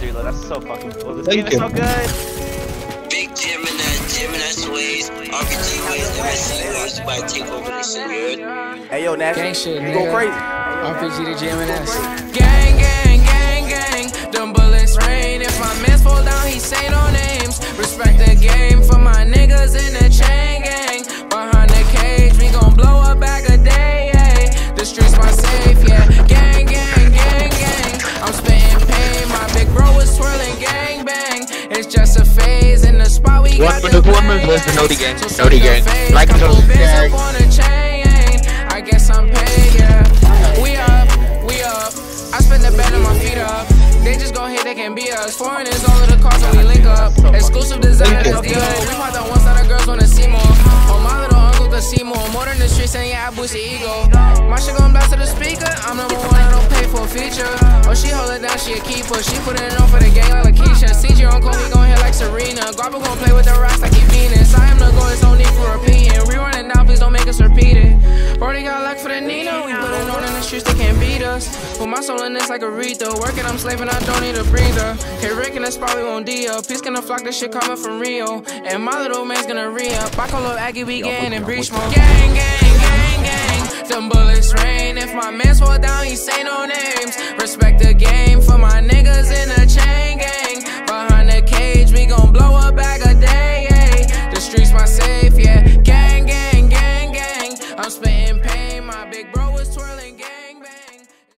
reload. That's so fucking cool. This game is so good. Big Gemini Sways, RPG ways, MSC ways, you might take over this shit, you heard? Hey yo, Nash, gang shit, you nigga. go crazy. RPG to GMNS. Gang, gang, gang, gang. Them bullets rain. If my mans fall down, he say no names. Respect the game for my niggas in the chain gang. Behind the cage, we gon' blow a bag a day. Hey. The streets my safe, yeah. Gang, gang, gang, gang. I'm spitting pain. My big bro is twirling gang bang. It's just a phase in the spot we got the blame. Was the Noti gang. So Noti gang. Like the up on a chain. I guess I'm paid, yeah. We up. I spend the bed and my feet up. They just gon' hit, they can be us. Foreign is all of the cars when we link up. Exclusive design, that's good. We want the ones that our girls wanna see more. Oh, my little uncle could see more. More than the streets and yeah, I boost the ego. My shit gon' blast to the speaker. I'm number one, I don't pay for a feature. Oh, she hold it down, she a keeper. She put it on for the gang like Lakeisha. CG on Cole, he gon' hit like Serena. Guapa gon' play with the rocks like he Venus. I am the goal, it's no need for repeating. We running down, please don't make us repeat it. Brody got luck for the Nina. We put it on in the streets, they can't beat us. Put my soul in this like Aretha. Working, I'm slaving, I don't need a breather. Hey, Rick in the spot, we won't D-up. Peace gonna flock, this shit coming from Rio. And my little man's gonna re-up. I call up Aggie, we gang and breach mode. Gang, gang, gang, gang. Them bullets rain. If my mans fall down, he say no names. Respect the game for my niggas in the chain gang.